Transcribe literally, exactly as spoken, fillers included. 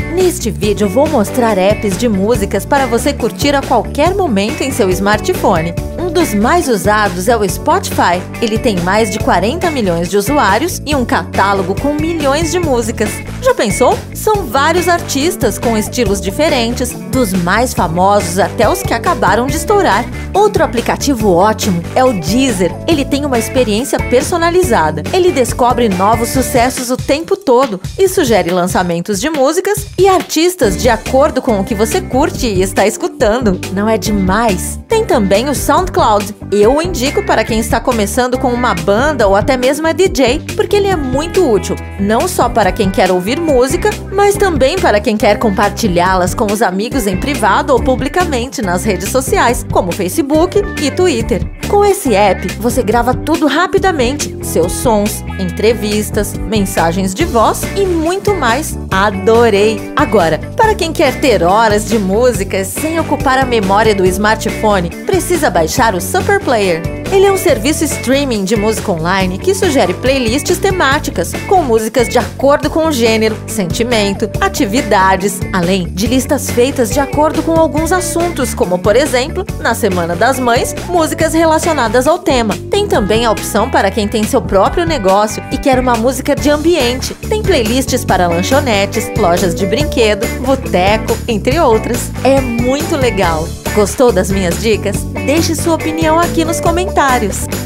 Neste vídeo vou mostrar apps de músicas para você curtir a qualquer momento em seu smartphone. Um dos mais usados é o Spotify. Ele tem mais de quarenta milhões de usuários e um catálogo com milhões de músicas. Já pensou? São vários artistas com estilos diferentes, dos mais famosos até os que acabaram de estourar. Outro aplicativo ótimo é o Deezer. Ele tem uma experiência personalizada. Ele descobre novos sucessos o tempo todo e sugere lançamentos de músicas e artistas de acordo com o que você curte e está escutando. Não é demais? Tem também o SoundCloud. Eu o indico para quem está começando com uma banda ou até mesmo é D J, porque ele é muito útil, não só para quem quer ouvir música, mas também para quem quer compartilhá-las com os amigos em privado ou publicamente nas redes sociais, como Facebook e Twitter. Com esse app, você grava tudo rapidamente, seus sons, entrevistas, mensagens de voz e muito mais. Adorei! Agora, para quem quer ter horas de músicas sem ocupar a memória do smartphone, precisa baixar o Super Player. Ele é um serviço streaming de música online que sugere playlists temáticas, com músicas de acordo com o gênero, sentimento, atividades, além de listas feitas de acordo com alguns assuntos, como por exemplo, na Semana das Mães, músicas relacionadas ao tema. Tem também a opção para quem tem seu próprio negócio e quer uma música de ambiente. Tem playlists para lanchonetes, lojas de brinquedo, boteco, entre outras. É muito legal! Gostou das minhas dicas? Deixe sua opinião aqui nos comentários.